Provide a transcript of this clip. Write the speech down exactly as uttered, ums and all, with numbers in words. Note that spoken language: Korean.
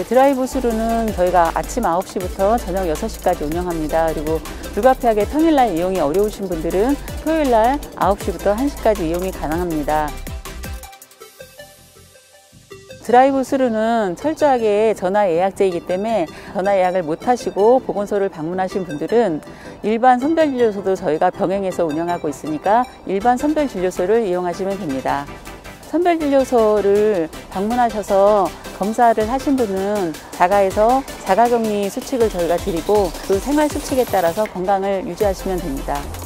드라이브 스루는 저희가 아침 아홉 시부터 저녁 여섯 시까지 운영합니다. 그리고 불가피하게 평일날 이용이 어려우신 분들은 토요일날 아홉 시부터 한 시까지 이용이 가능합니다. 드라이브 스루는 철저하게 전화 예약제이기 때문에 전화 예약을 못 하시고 보건소를 방문하신 분들은 일반 선별진료소도 저희가 병행해서 운영하고 있으니까 일반 선별진료소를 이용하시면 됩니다. 선별진료소를 방문하셔서 검사를 하신 분은 자가에서 자가격리 수칙을 저희가 드리고 그 생활 수칙에 따라서 건강을 유지하시면 됩니다.